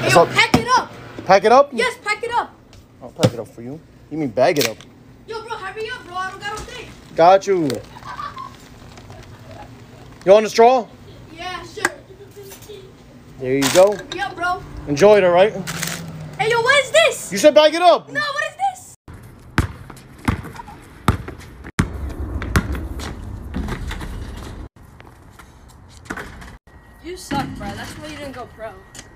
Hey, yo, pack it up. Pack it up? Yes, pack it up. I'll pack it up for you. You mean bag it up? Yo, bro, hurry up, bro. I don't got no thing. Got you. You want a straw? Yeah, sure. There you go. Hurry up, bro. Enjoy it, all right? Hey, yo, what is this? You said bag it up. No, what is this? You suck, bro. That's why you didn't go pro.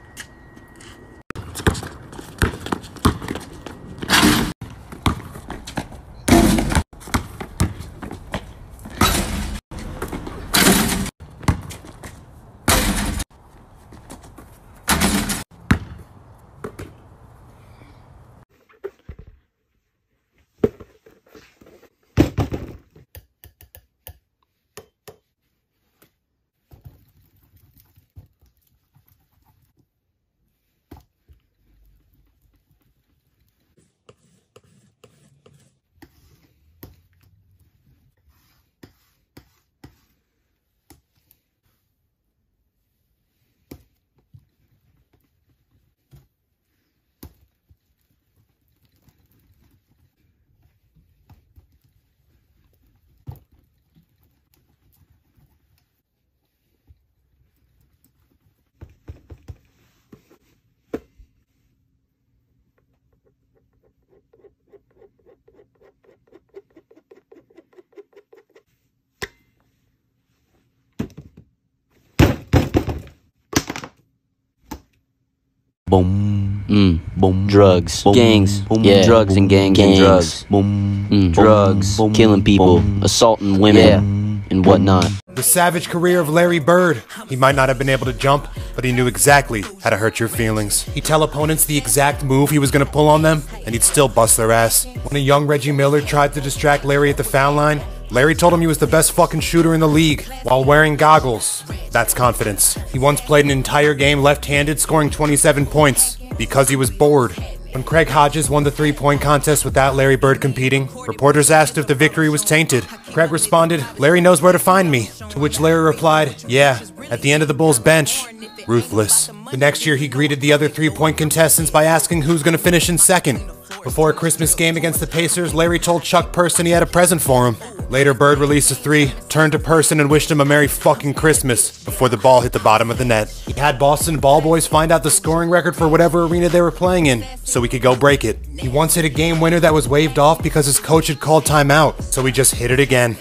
Boom. Boom. Drugs. Boom. Gangs. Boom. Yeah. Drugs and gangs and drugs. Boom. Drugs. Boom. Killing people. Boom. Assaulting women. Yeah. And whatnot. The savage career of Larry Bird. He might not have been able to jump, but he knew exactly how to hurt your feelings. He'd tell opponents the exact move he was going to pull on them, and he'd still bust their ass. When a young Reggie Miller tried to distract Larry at the foul line, Larry told him he was the best fucking shooter in the league, while wearing goggles. That's confidence. He once played an entire game left-handed, scoring 27 points, because he was bored. When Craig Hodges won the three-point contest without Larry Bird competing, reporters asked if the victory was tainted. Craig responded, "Larry knows where to find me." To which Larry replied, "Yeah, at the end of the Bulls bench." Ruthless. The next year he greeted the other three-point contestants by asking who's gonna finish in second. Before a Christmas game against the Pacers, Larry told Chuck Person he had a present for him. Later, Bird released a three, turned to Person and wished him a Merry fucking Christmas before the ball hit the bottom of the net. He had Boston ball boys find out the scoring record for whatever arena they were playing in, so he could go break it. He once hit a game winner that was waved off because his coach had called timeout, so he just hit it again.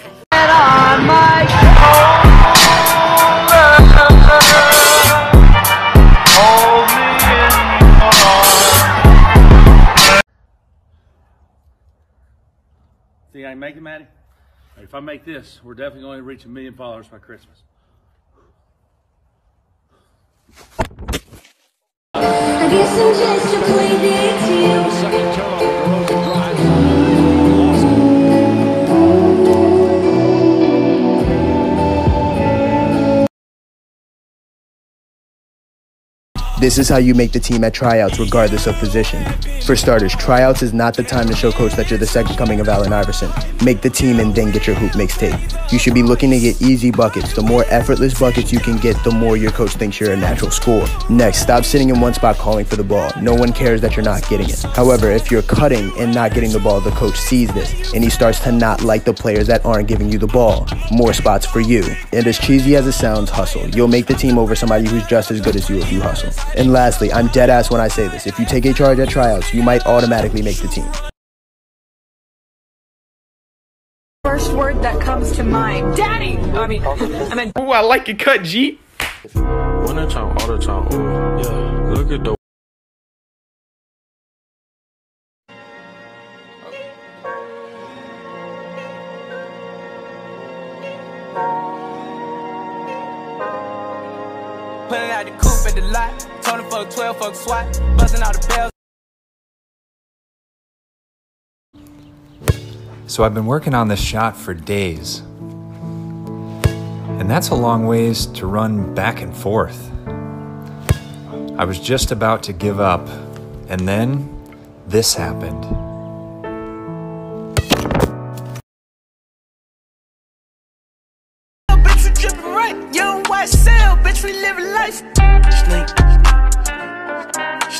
See, I ain't making Maddie. If I make this, we're definitely going to reach 1 million followers by Christmas. I guess I'm just a play dead second turnover, DeRozan This is how you make the team at tryouts regardless of position. For starters, tryouts is not the time to show coach that you're the second coming of Allen Iverson. Make the team and then get your hoop mixtape. You should be looking to get easy buckets. The more effortless buckets you can get, the more your coach thinks you're a natural scorer. Next, stop sitting in one spot calling for the ball. No one cares that you're not getting it. However, if you're cutting and not getting the ball, the coach sees this and he starts to not like the players that aren't giving you the ball. More spots for you. And as cheesy as it sounds, hustle. You'll make the team over somebody who's just as good as you if you hustle. And lastly, I'm dead ass when I say this. If you take a charge at tryouts, you might automatically make the team. First word that comes to mind. Daddy! Ooh, I like your cut, G. One time, all the time. Ooh, yeah. Look at the pulling out the coupe at the lot. Told him fuck 12, fuck SWAT. Busting all the bells. So I've been working on this shot for days. And that's a long ways to run back and forth. I was just about to give up, and then this happened. Bitch, we dripping right. Young white cell, bitch, we living life.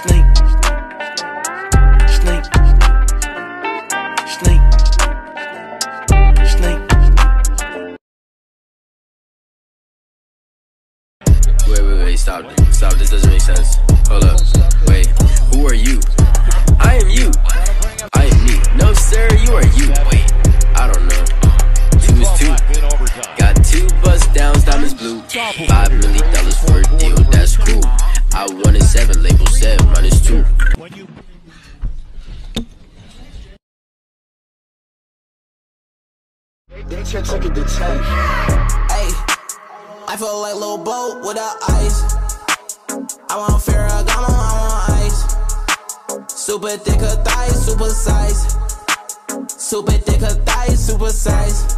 sense. Hold up. Wait, who are you? I am you. I am me. No, sir, you are you. Wait, I don't know. 2 is 2. Got 2 bust downs, diamonds blue. $5 million for a deal, that's cool. I wanted 7, label 7, minus 2. They should take it to 10. Hey, I feel like little boat without ice. I want Ferragamo, I want ice. Super thick of thighs, super size. Super thick of thighs, super size.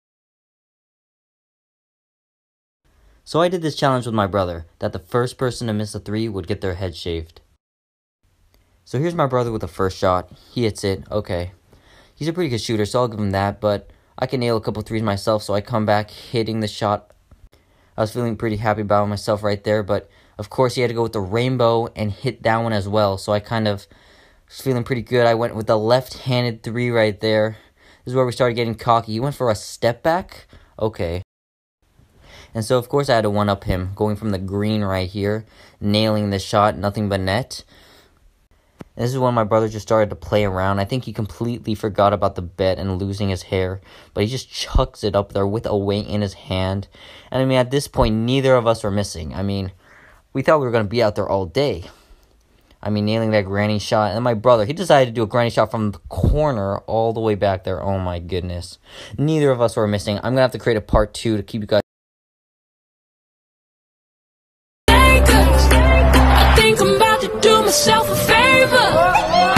So I did this challenge with my brother, that the first person to miss a 3 would get their head shaved. So here's my brother with the first shot. He hits it, okay. He's a pretty good shooter, so I'll give him that, but I can nail a couple 3s myself, so I come back hitting the shot. I was feeling pretty happy about myself right there, but of course he had to go with the rainbow and hit that one as well, so I kind of was feeling pretty good. I went with the left-handed 3 right there. This is where we started getting cocky. He went for a step back? Okay. And so, of course, I had to one-up him, going from the green right here, nailing the shot, nothing but net. And this is when my brother just started to play around. I think he completely forgot about the bet and losing his hair, but he just chucks it up there with a weight in his hand. And I mean, at this point, neither of us were missing. I mean, we thought we were going to be out there all day. I mean, nailing that granny shot. And then my brother, he decided to do a granny shot from the corner all the way back there. Oh my goodness. Neither of us were missing. I'm going to have to create a part 2 to keep you guys. I think I'm about to do myself a favor.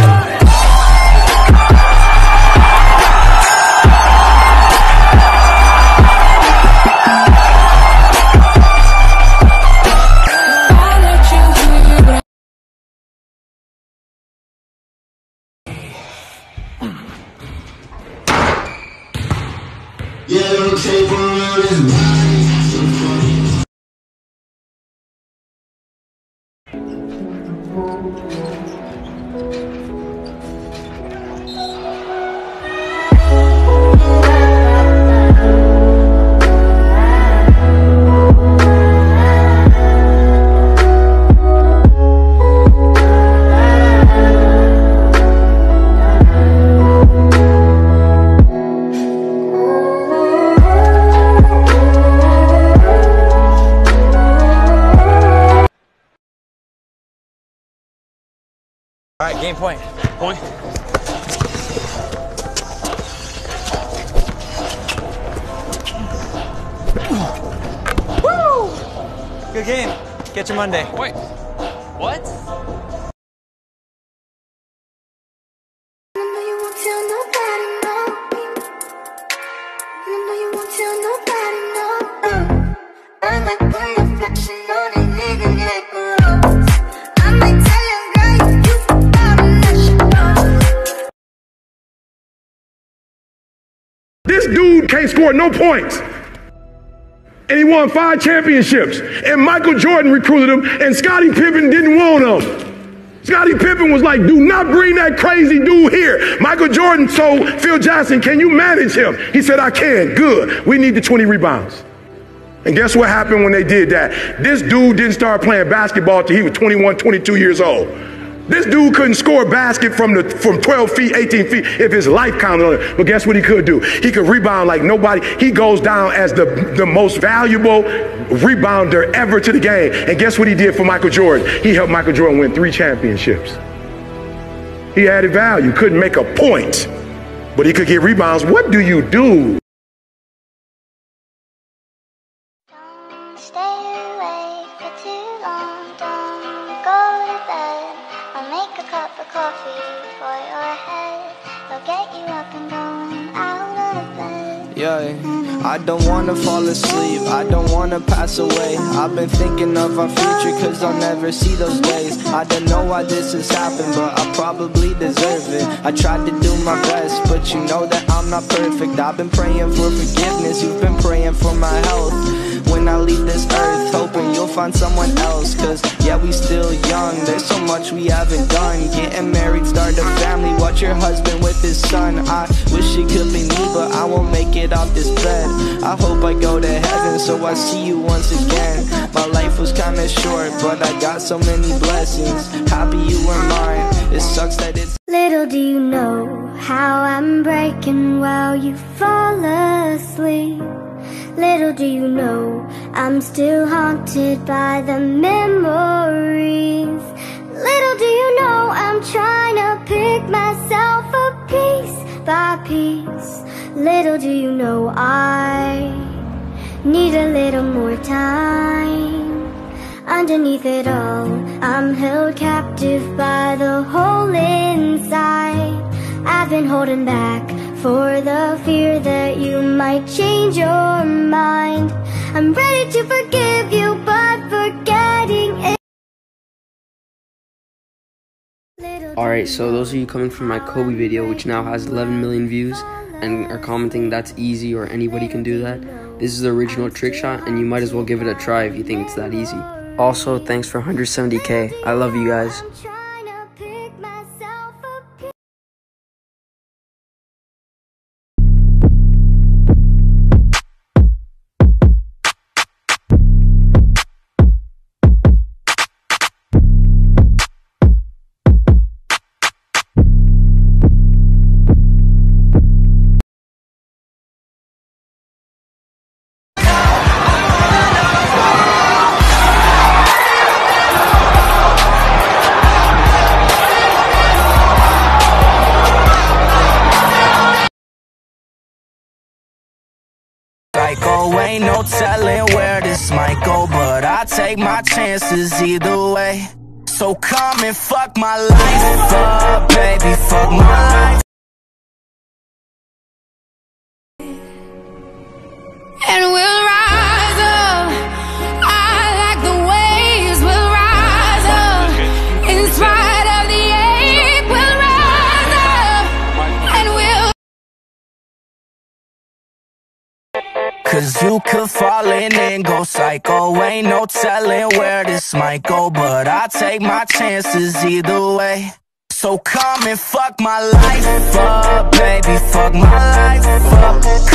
All right, game point. Point. Woo! Good game. Get your Monday. Wait. What? This dude can't score no points. And he won 5 championships. And Michael Jordan recruited him, and Scottie Pippen didn't want him. Scottie Pippen was like, do not bring that crazy dude here. Michael Jordan told Phil Jackson, can you manage him? He said, I can. Good. We need the 20 rebounds. And guess what happened when they did that? This dude didn't start playing basketball till he was 21, 22 years old. This dude couldn't score a basket from 12 feet, 18 feet if his life counted on it. But guess what he could do? He could rebound like nobody. He goes down as the most valuable rebounder ever to the game. And guess what he did for Michael Jordan? He helped Michael Jordan win 3 championships. He added value. Couldn't make a point, but he could get rebounds. What do you do? Yeah, I don't wanna fall asleep, I don't wanna pass away. I've been thinking of our future cause I'll never see those days. I don't know why this has happened, but I probably deserve it. I tried to do my best, but you know that I'm not perfect. I've been praying for forgiveness, you've been praying for my health. When I leave this earth, hoping you'll find someone else. Cause yeah, we still young, there's so much much we haven't done. Getting married, start a family, watch your husband with his son. I wish it could be me, but I won't make it off this bed. I hope I go to heaven so I see you once again. My life was kinda short, but I got so many blessings. Happy you were mine. It sucks that it's Little do you know how I'm breaking while you fall asleep. Little do you know I'm still haunted by the memories. Little do you know I'm trying to pick myself up piece by piece. Little do you know I need a little more time. Underneath it all, I'm held captive by the hole inside. I've been holding back for the fear that you might change your mind. I'm ready to forgive you, but forgetting it. Alright, so those of you coming from my Kobe video, which now has 11 million views, and are commenting that's easy or anybody can do that, this is the original trick shot, and you might as well give it a try if you think it's that easy. Also, thanks for 170K. I love you guys. Psycho, ain't no telling where this might go, but I take my chances either way. So come and fuck my life up, baby, fuck my life. And we'll rise up. I like the waves. We'll rise up. In spite of the ache, we'll rise up. And we'll. Cause you could fall in and go psycho. Ain't no telling where this might go, but I take my chances either way. So come and fuck my life up, baby, fuck my life up.